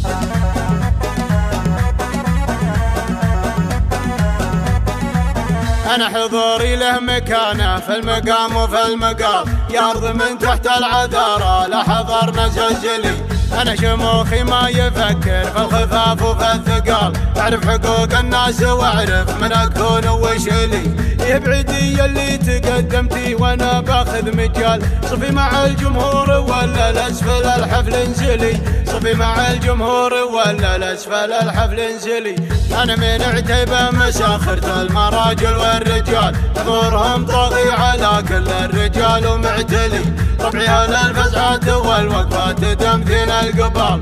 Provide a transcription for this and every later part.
أنا حضوري له مكانه في المقام وفي المقال، يا أرض من تحت العذارى لا حضر نزلزلي. أنا شموخي ما يفكر في الخفاف وفي الثقال، أعرف حقوق الناس وأعرف من أكون وش لي. يبعدي اللي تقدمتي وأنا باخذ مجال، صفي مع الجمهور ولا الأسفل الحفل انزلي. صفي مع الجمهور ولا الأسفل الحفل انزلي. أنا من عتيبة مساخرة المراجل والرجال، حضورهم طاغي على كل الرجال ومعتلي. ربعي الفزعات والوقفات تمثيل القبال،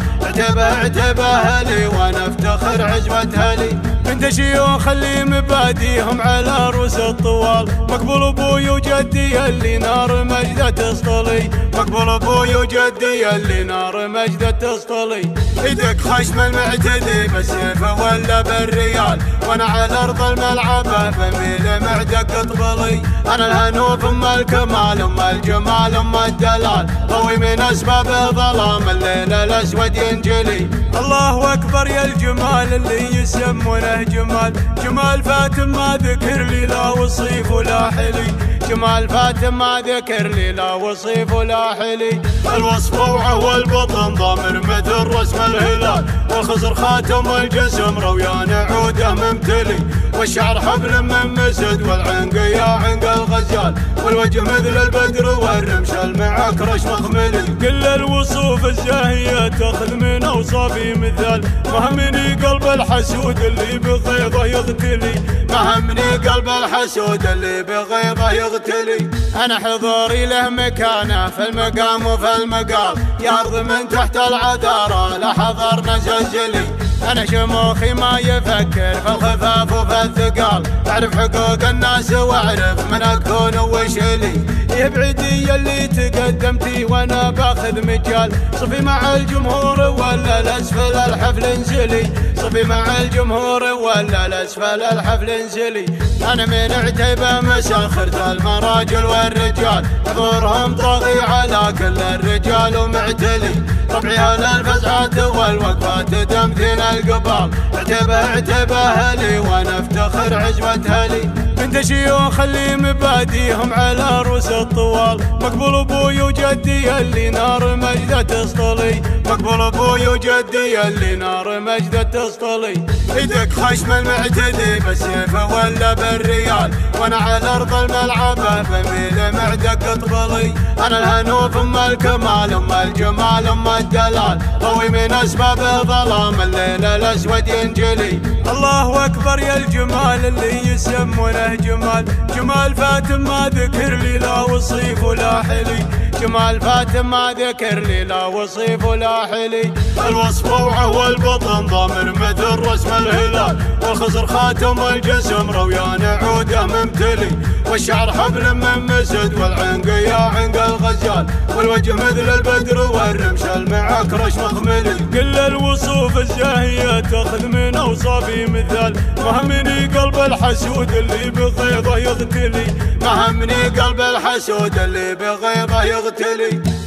عتيبة هلي وانا افتخر عزوة هلي. بنت شيوخ اللي مباديهم على رؤوس الطوال، مقبول ابوي وجدي اللي نار مجده تسطلي. مقبول ابوي وجدي اللي نار مجده تسطلي. ايدك خشم المعتدي بالسيف ولا بالريال، وانا على ارض الملعب بميل معدك اطبلي. انا الهنوف ام الكمال ام الجمال ام الدلال، ضوي من اسباب ظلام الليل الاسود ينجلي. الله اكبر يا الجمال اللي يسمونه جمال، جمال فاتم ما ذكر لي لا وصيف ولا حلي. جمال فاتم ما ذكر لي لا وصيف ولا حلي. الوصف روعه والبطن ضامر مثل رسم الهلال، والخصر خاتم والجسم رويان عوده ممتلي. والشعر حبل من مسد والعنق يا عنق الغزال، والوجه مثل البدر والرمش المعكرش مخملي. كل الوصوف الزاهية تاخذ من اوصافي مثال، مهمني قلب الحسود اللي بغيظه يغتلي. مهمني قلب الحسود اللي بغيظه يغتلي. انا حضوري له مكانه في المقام وفي المقال، يا ارض من تحت العذارى لا حضر نزلزلي. أنا شموخي ما يفكر في الخفاف وفي الثقال، أعرف حقوق الناس وأعرف من أكون وش لي. يبعدي اللي تقدمتي وأنا باخذ مجال، صفي مع الجمهور ولا الأسفل الحفل انزلي. صفي مع الجمهور ولا الأسفل الحفل انزلي. أنا من عتيبة مساخرة المراجل والرجال، حضورهم طاغي على كل الرجال ومعتلي. ربعي الفزعات والوقفات تمثيل القبال، عتيبة هلي وانا افتخر عزوة هلي. بنت شيوخ اللي مباديهم على رؤوس الطوال، مقبول ابوي وجدي اللي نار مجده تسطلي. مقبول ابوي وجدي اللي نار مجده تسطلي. ايدك خشم المعتدي بالسيف ولا بالريال، وانا على ارض الملعب بميل معدك اطبلي. انا الهنوف ام الكمال ام الجمال ام الدلال، ضوي من اسباب ظلام الليل الاسود ينجلي. الله اكبر يا الجمال اللي يسمونه جمال، جمال فاتم ما ذكر لي لا وصيف ولا حلي. جمال فاتم ما ذكر لي لا وصيف ولا حلي. الوصف روعه والبطن ضامر مثل رسم الهلال، والخصر خاتم والجسم رويان عوده ممتلي. والشعر حبل من مسد والعنق يا عنق الغزال، والوجه مثل البدر والرمش المعكرش مخملي. كل الوصوف الزاهية تاخذ من اوصافي مثال، مهمني قلب الحسود اللي بغيظه يغتلي. مهمني قلب الحسود اللي بغيظه يغتلي.